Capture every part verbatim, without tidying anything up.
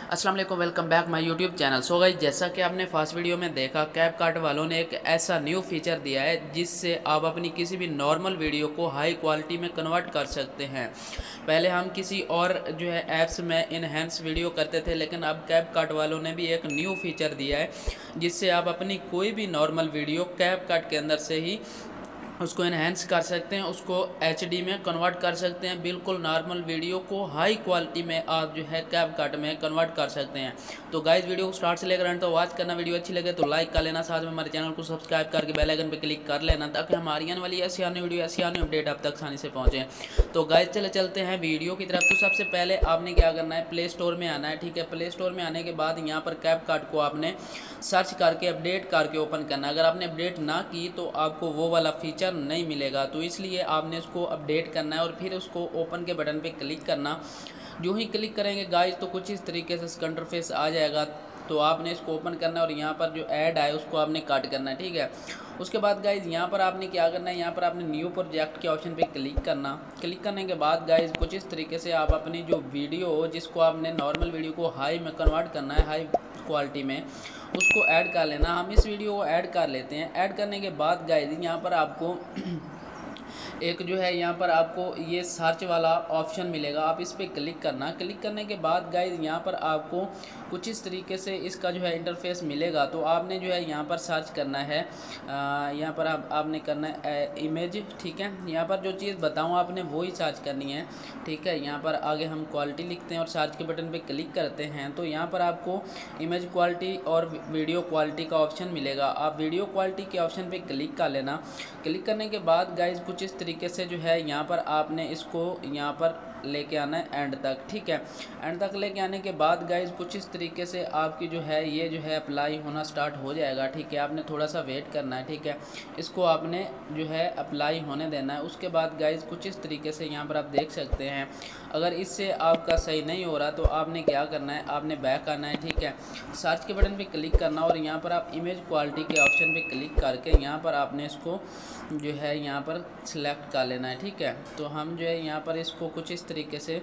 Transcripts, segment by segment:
अस्सलाम वालेकुम, welcome back my YouTube channel. So guys, जैसा कि आपने फर्स्ट वीडियो में देखा, कैपकट वालों ने एक ऐसा न्यू फीचर दिया है जिससे आप अपनी किसी भी नॉर्मल वीडियो को हाई क्वालिटी में कन्वर्ट कर सकते हैं। पहले हम किसी और जो है ऐप्स में इनहेंस वीडियो करते थे, लेकिन अब कैपकट वालों ने भी एक न्यू फीचर दिया है जिससे आप अपनी कोई भी नॉर्मल वीडियो कैपकट के अंदर से ही उसको इन्हेंस कर सकते हैं, उसको एच डी में कन्वर्ट कर सकते हैं। बिल्कुल नॉर्मल वीडियो को हाई क्वालिटी में आप जो है कैपकट में कन्वर्ट कर सकते हैं। तो गाइस, वीडियो को स्टार्ट से लेकर एंड तक वॉच करना। वीडियो अच्छी लगे तो लाइक कर लेना, साथ में हमारे चैनल को सब्सक्राइब करके बेल आइकन पर क्लिक कर लेना ताकि हमारी आने वाली ऐसी आने वीडियो ऐसी आने अपडेट आप तक आसानी से पहुँचे। तो गाइस, चले चलते हैं वीडियो की तरफ। तो सबसे पहले आपने क्या करना है, प्ले स्टोर में आना है। ठीक है, प्ले स्टोर में आने के बाद यहाँ पर कैपकट को आपने सर्च करके अपडेट करके ओपन करना है। अगर आपने अपडेट ना की तो आपको वो वाला फीचर नहीं मिलेगा, तो इसलिए आपने इसको अपडेट करना है और फिर उसको ओपन के बटन पे क्लिक करना। जो ही क्लिक करेंगे गाइस तो कुछ इस तरीके से इसका इंटरफेस आ जाएगा। तो आपने इसको ओपन करना है और यहाँ पर जो ऐड है उसको आपने कट करना है। ठीक है, उसके बाद गाइज यहाँ पर आपने क्या करना है, यहाँ पर आपने न्यू प्रोजेक्ट के ऑप्शन पे क्लिक करना। क्लिक करने के बाद गाइज कुछ इस तरीके से आप अपनी जो वीडियो हो जिसको आपने नॉर्मल वीडियो को हाई में कन्वर्ट करना है, हाई क्वालिटी में, उसको ऐड कर लेना। हम इस वीडियो को ऐड कर लेते हैं। ऐड करने के बाद गाइज यहाँ पर आपको एक जो है यहाँ पर आपको ये सर्च वाला ऑप्शन मिलेगा, आप इस पर क्लिक करना। क्लिक करने के बाद गाइज यहाँ पर आपको कुछ इस तरीके से इसका जो है इंटरफेस मिलेगा। तो आपने जो है यहाँ पर सर्च करना है, यहाँ पर आप आपने करना है इमेज। ठीक है, यहाँ पर जो चीज़ बताऊँ आपने वही सर्च करनी है। ठीक है, यहाँ पर आगे हम क्वालिटी लिखते हैं और सर्च के बटन पे क्लिक करते हैं तो यहाँ पर आपको इमेज क्वालिटी और वीडियो क्वालिटी का ऑप्शन मिलेगा। आप वीडियो क्वालिटी के ऑप्शन पे क्लिक कर लेना। क्लिक करने के बाद गाइज कुछ इस तरीके से जो है यहाँ पर आपने इसको यहाँ पर लेके आना है एंड तक। ठीक है, एंड तक लेके आने के बाद गाइज कुछ इस तरीके से आपकी जो है ये जो है अप्लाई होना स्टार्ट हो जाएगा। ठीक है, आपने थोड़ा सा वेट करना है। ठीक है, इसको आपने जो है अप्लाई होने देना है। उसके बाद गाइज कुछ इस तरीके से यहाँ पर आप देख सकते हैं। अगर इससे आपका सही नहीं हो रहा तो आपने क्या करना है, आपने बैक आना है। ठीक है, सर्च के बटन पे क्लिक करना और यहाँ पर आप इमेज क्वालिटी के ऑप्शन पे क्लिक करके यहाँ पर आपने इसको जो है यहाँ पर सिलेक्ट कर लेना है। ठीक है, तो हम जो है यहाँ पर इसको कुछ इस तरीके से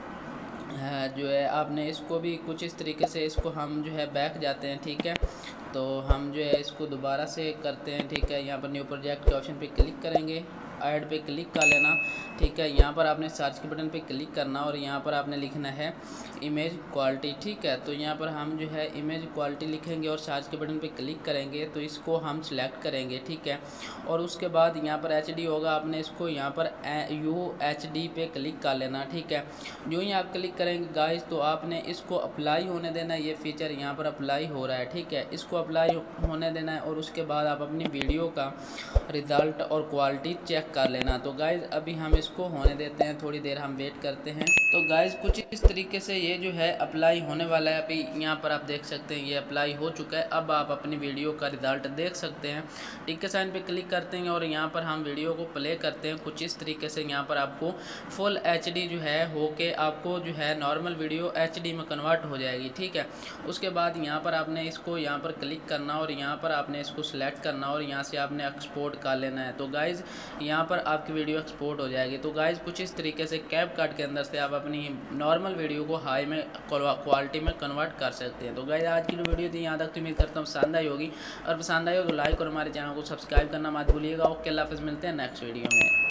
जो है आपने इसको भी कुछ इस तरीके से इसको हम जो है बैक जाते हैं। ठीक है, तो हम जो है इसको दोबारा से करते हैं। ठीक है, यहाँ पर न्यू प्रोजेक्ट के ऑप्शन पे क्लिक करेंगे, ऐड पे क्लिक कर लेना। ठीक है, यहाँ पर आपने सर्च के बटन पे क्लिक करना और यहाँ पर आपने लिखना है इमेज क्वालिटी। ठीक है, तो यहाँ पर हम जो है इमेज क्वालिटी लिखेंगे और सर्च के बटन पे क्लिक करेंगे तो इसको हम सिलेक्ट करेंगे। ठीक है, और उसके बाद यहाँ पर एच डी होगा, आपने इसको यहाँ पर यू एच डी पे क्लिक कर लेना। ठीक है, जो ही आप क्लिक करेंगे गाइस तो आपने इसको अप्लाई होने देना है। ये फीचर यहाँ पर अप्लाई हो रहा है। ठीक है, इसको अप्लाई होने देना है और उसके बाद आप अपनी वीडियो का रिज़ल्ट और क्वालिटी चेक कर लेना। तो गाइज़ अभी हम इसको होने देते हैं, थोड़ी देर हम वेट करते हैं। तो गाइज़ कुछ इस तरीके से ये जो है अप्लाई होने वाला है। अभी यहाँ पर आप देख सकते हैं ये अप्लाई हो चुका है। अब आप अपनी वीडियो का रिज़ल्ट देख सकते हैं। टिक के साइन पे क्लिक करते हैं और यहाँ पर हम वीडियो को प्ले करते हैं। कुछ इस तरीके से यहाँ पर आपको फुल एच डी जो है होके आपको जो है नॉर्मल वीडियो एच डी में कन्वर्ट हो जाएगी। ठीक है, उसके बाद यहाँ पर आपने इसको यहाँ पर क्लिक करना और यहाँ पर आपने इसको सिलेक्ट करना और यहाँ से आपने एक्सपोर्ट कर लेना है। तो गाइज़ यहाँ पर आपकी वीडियो एक्सपोर्ट हो जाएगी। तो गाइज़ कुछ इस तरीके से कैपकट के अंदर से आप अपनी नॉर्मल वीडियो को हाई में क्वालिटी में कन्वर्ट कर सकते हैं। तो गाइज़ आज की जो वीडियो थी यहाँ तक तो उम्मीद करता हूँ पसंद आई होगी, और पसंद आई हो तो लाइक और हमारे चैनल को सब्सक्राइब करना मत भूलिएगा। ओके, अल्लाह हाफ़िज़, मिलते हैं नेक्स्ट वीडियो में।